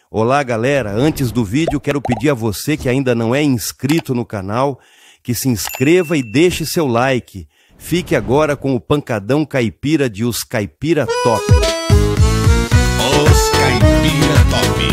Olá galera, antes do vídeo quero pedir a você que ainda não é inscrito no canal que se inscreva e deixe seu like. Fique agora com o pancadão caipira de Os Caipira Top. Os Caipira Top.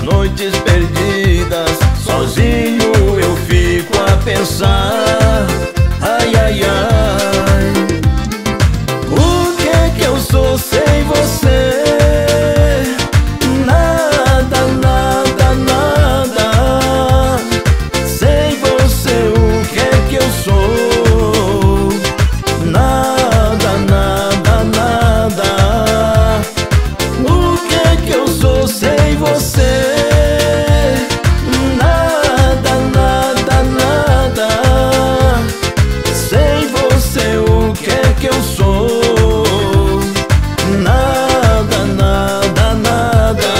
nas noites perdidas, sozinho eu fico a pensar. Ai, ai, ai, o que eu sou sem você? Nada, nada, nada. Sem você o que eu sou? Nada, nada, nada. O que eu sou sem você? Nada, nada, nada. Sem você o que eu sou? Nada, nada, nada.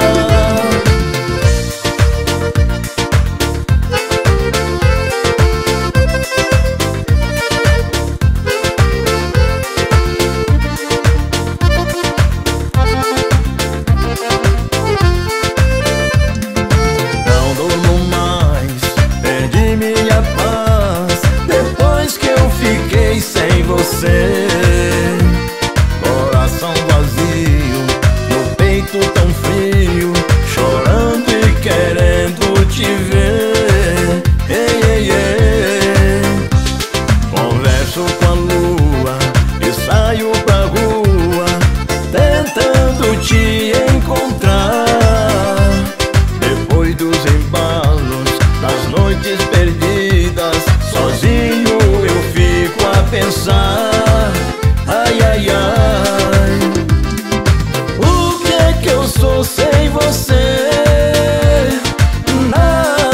Não durmo mais, perdi minha paz depois que eu fiquei sem você. Coração vazio, no peito tão frio, chorando e querendo te ver. Ei, ei, ei. Converso com a lua e saio pra rua, tentando te encontrar. Depois dos embalos, das noites perdidas, sozinho eu fico a pensar. Ai, ai, ai, o que eu sou sem você? Nada.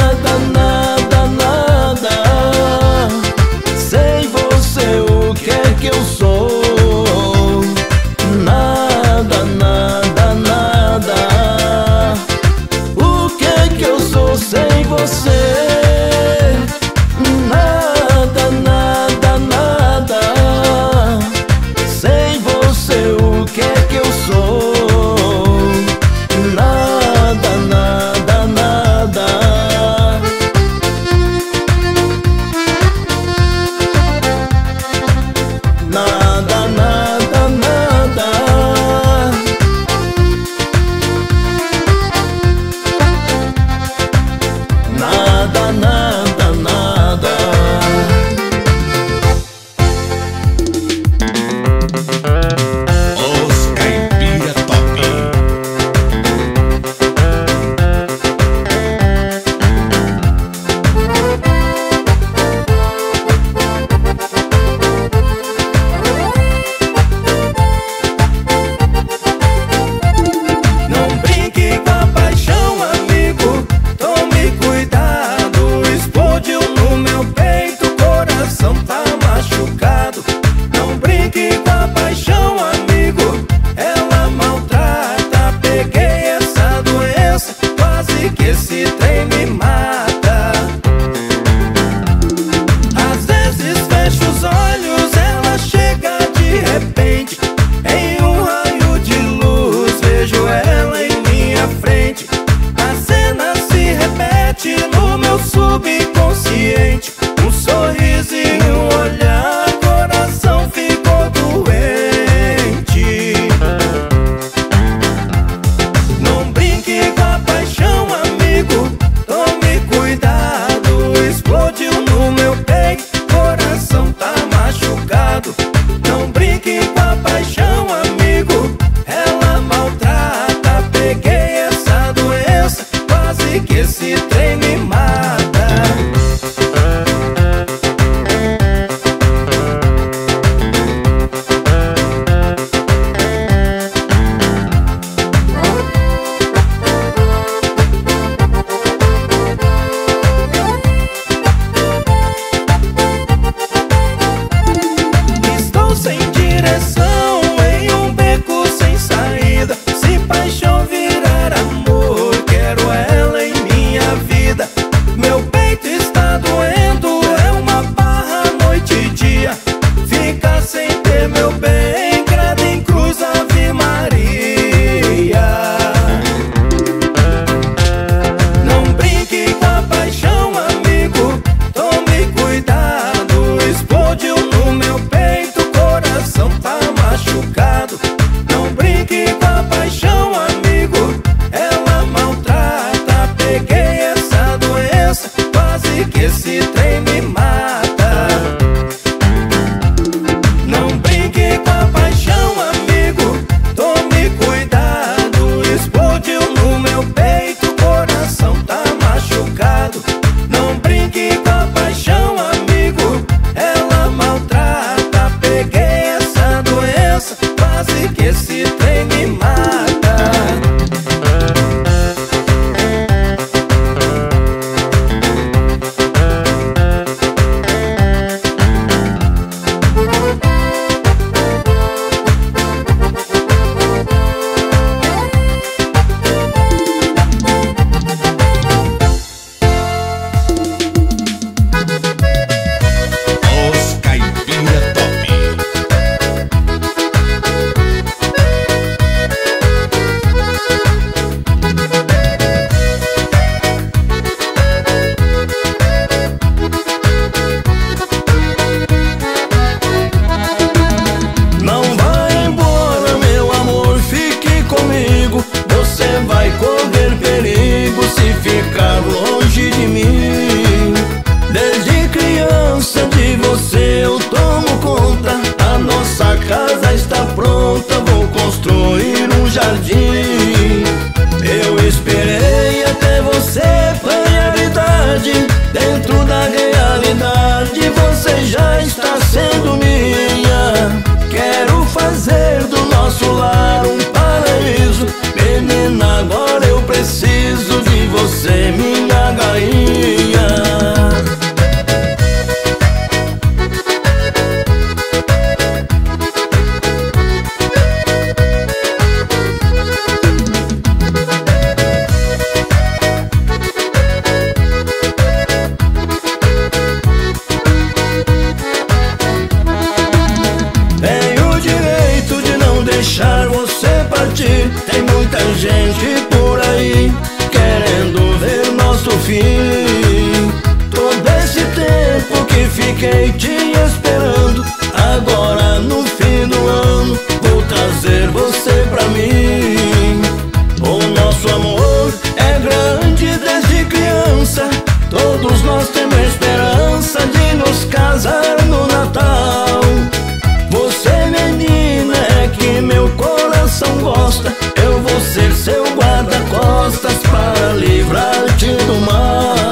nosso fim. Todo esse tempo que fiquei te esperando, agora no fim do ano vou trazer você pra mim. O nosso amor é grande desde criança, todos nós temos esperança de nos casar no Natal. Você, menina, é que meu coração gosta, eu vou ser seu guarda-costas para livrar-te do mal.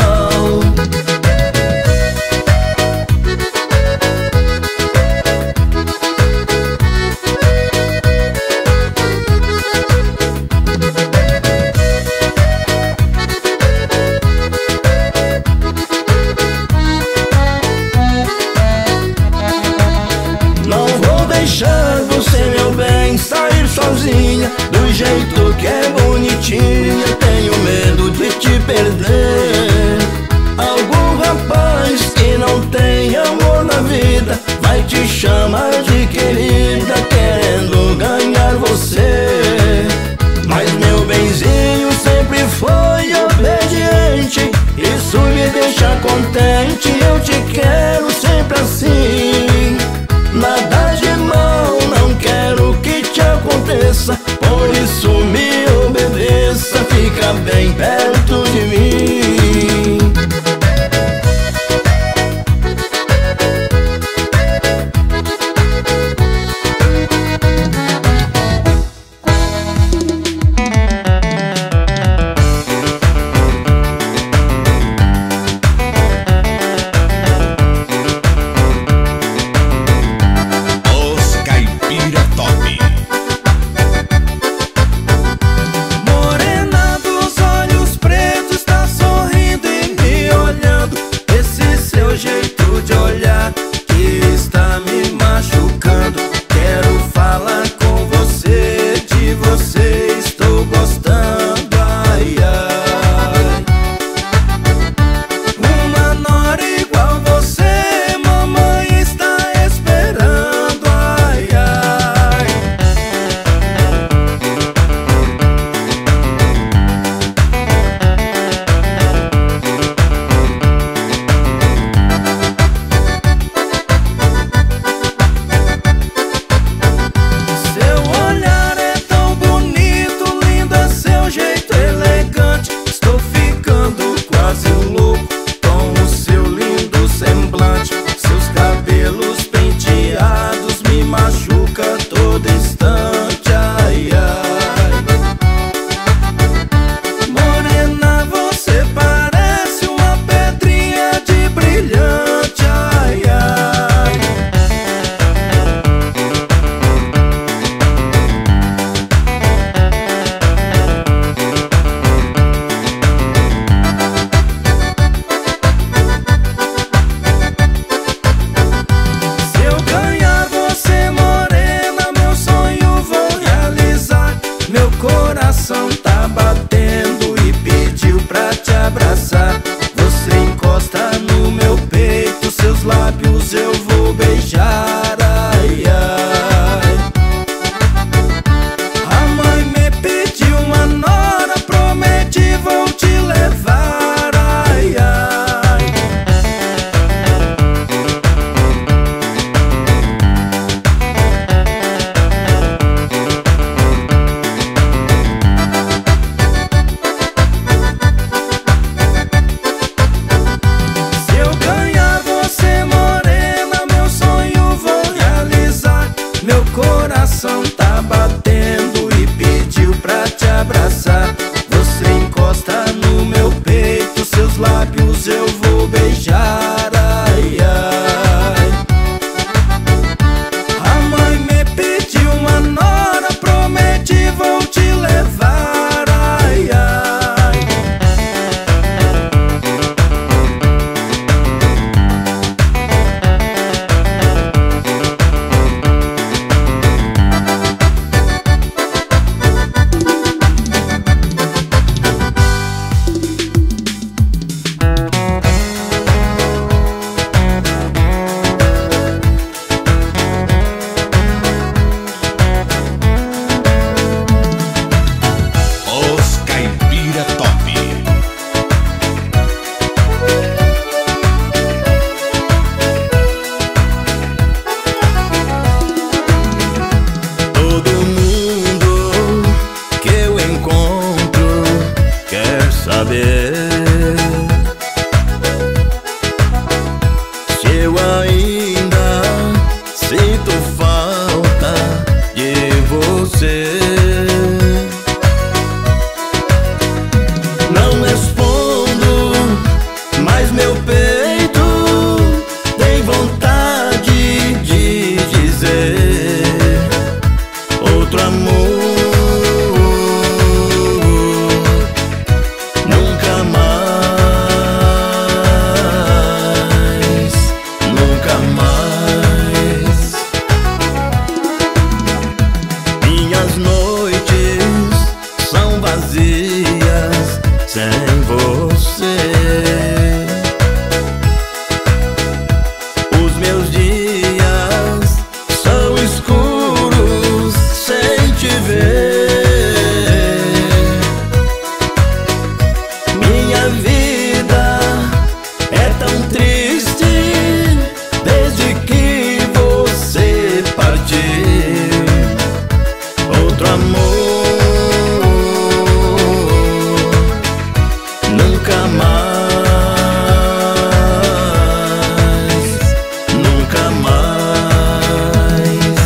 Deixar você, meu bem, sair sozinha do jeito que é bonitinha. Tenho medo de te perder. Algum rapaz que não tem amor na vida vai te chamar de querida, querendo ganhar você. Mas meu benzinho sempre foi obediente, isso me deixa contente. Eu te quero sempre assim, nada de mal não quero que te aconteça, por isso me obedeça, fica bem perto de mim. você. Os meus dias são escuros sem te ver. Minha vida é tão triste desde que você partiu. Outro amor nunca mais, nunca mais.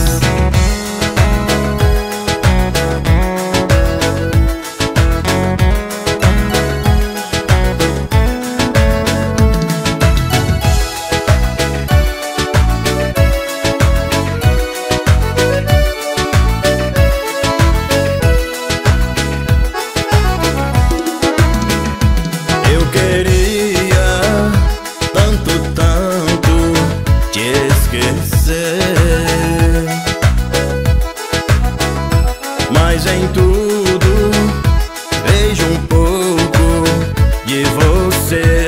Eu queria tanto, tanto te esquecer, mas em tudo vejo um pouco de você.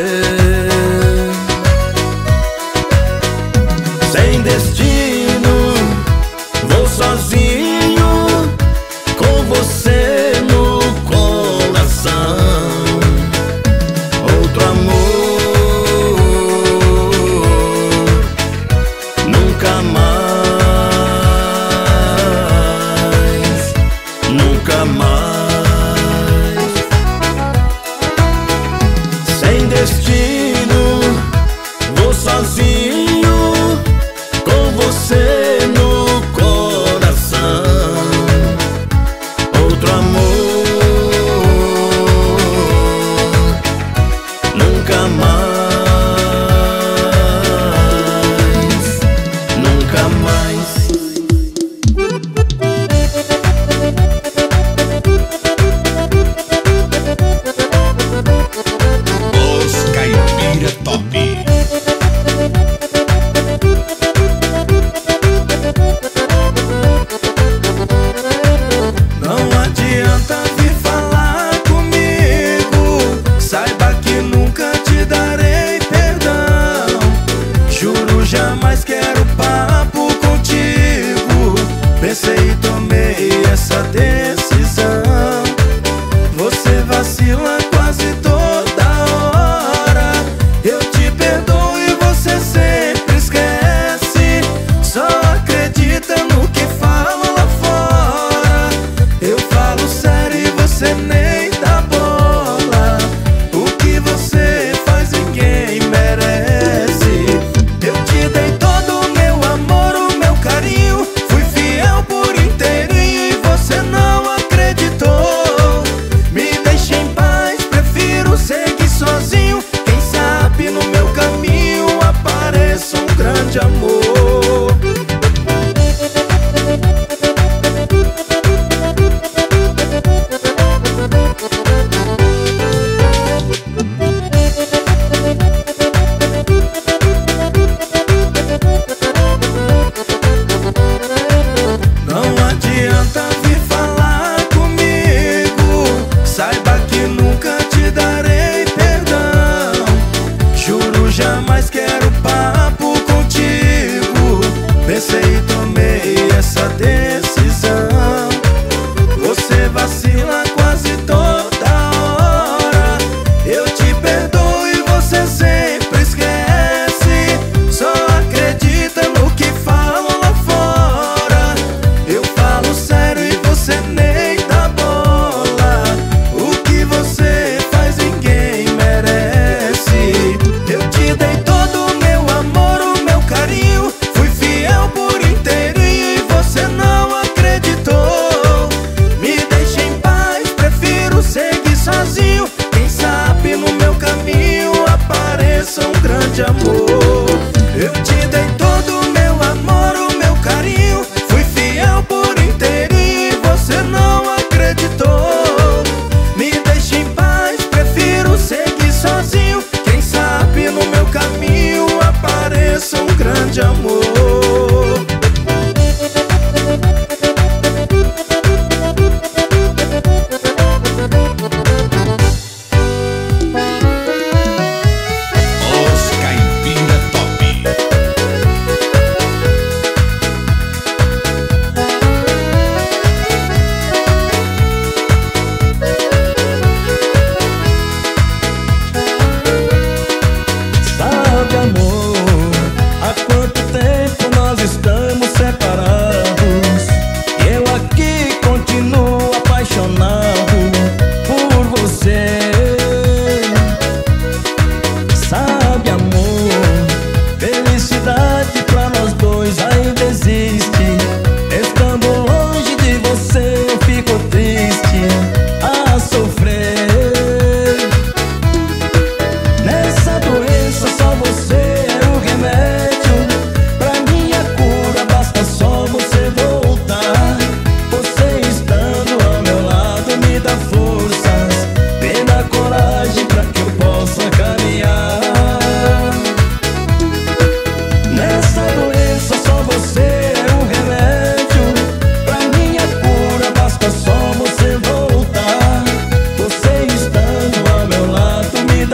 Sem destino, vou sozinho com você no coração. Outro amor nunca mais, nunca mais. Sem destino, vou sozinho com você no coração. Outro amor nunca mais, nunca mais. Os Caipira Top. Não adianta vir falar comigo, saiba que nunca te darei perdão. Juro, jamais quero papo contigo. Pensei e tomei essa decisão. Você vacila quase toda hora. Eu te perdoo e você sempre esquece. Só acredita no que fala lá fora. Eu falo sério e você nem dá bola. O que você faz ninguém merece. Eu te dei todo o meu amor, o meu carinho. Fui fiel por inteirinho e você não acreditou. Me deixa em paz, prefiro seguir sozinho. Quem sabe no meu caminho apareça um grande amor. Não adianta vir falar comigo, saiba que nunca te darei perdão. Juro, jamais quero papo contigo. Pensei e tomei essa decisão. Você vacila quase toda hora. Eu te perdoo e você sempre esquece. Só acredita no que falam lá fora. Eu falo sério e você nem dá bola. O que você faz ninguém merece. Eu te dei todo o meu amor, o meu carinho. Fui fiel por inteirinho e você não acreditou. Me deixa em paz, prefiro seguir sozinho. Quem sabe no meu caminho apareça um grande amor. Eu te dei todo o meu amor, o meu carinho. Fui fiel por inteirinho e você não acreditou. Me deixa em paz, prefiro seguir sozinho. Quem sabe no meu caminho apareça um grande amor.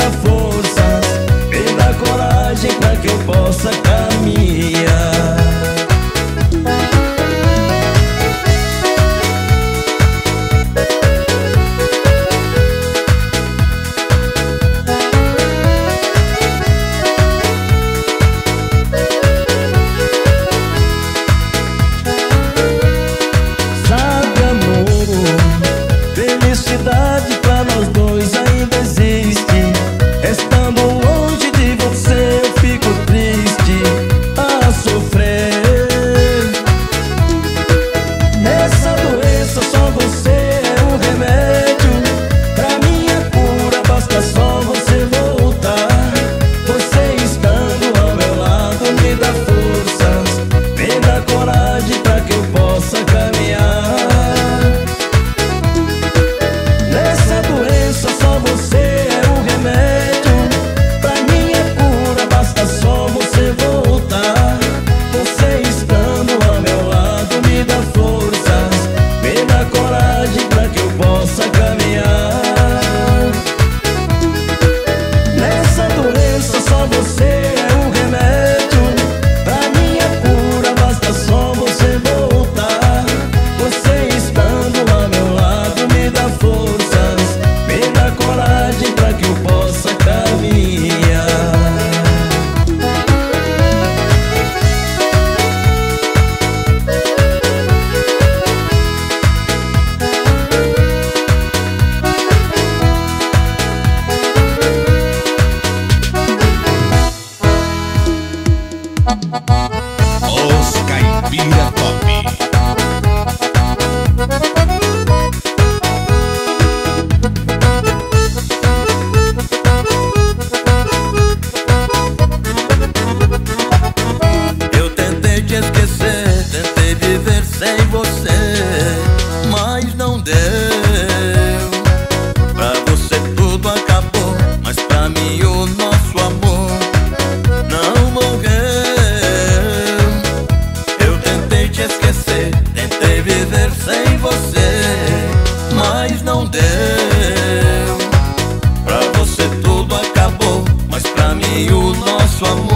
dá forças, me dá coragem pra que eu possa caminhar. Felicidade pra nós dois ainda existe. Estando longe de você eu fico triste a sofrer. Essa doença só você é o remédio. Pra minha cura basta só você voltar. Você estando ao meu lado me dá forças, me dá coragem pra que eu possa caminhar. Nessa doença só você é o remédio. Pra minha cura basta só você voltar. Você estando ao meu lado me dá forças, me dá coragem pra que eu possa caminhar. Nessa doença só você é o remédio. Pra minha cura basta só você voltar. Você estando ao meu lado me dá forças, me dá coragem pra que eu possa caminhar. Os Caipira Top. Eu tentei te esquecer, tentei viver sem você, mas não deu. Pra você tudo acabou, mas pra mim o nosso amor não morreu. Eu tentei te esquecer, tentei viver sem você, mas não deu. Pra você tudo acabou, mas pra mim o nosso amor